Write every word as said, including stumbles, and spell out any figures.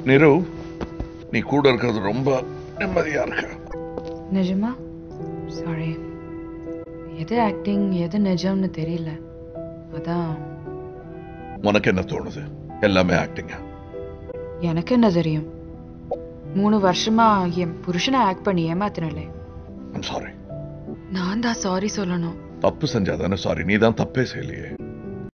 நிரு, நீ கூட இருக்கிறது ரொம்ப நிம்மதியா இருக்கு. நிஜமா? சாரி, எது ஆக்டிங் எது நிஜம்னு தெரியல. அதான். உனக்கு என்ன தோணுது? எல்லாமே ஆக்டிங்கா? எனக்கு என்ன தெரியும்? மூணு வருஷமா என் புருஷனை ஆக்ட் பண்ணி ஏமாத்தினலே. I'm sorry. நான் தான் சாரி சொல்லணும். தப்பு செஞ்சாதானே சாரி? நீ தான் தப்பே செய்யலையே.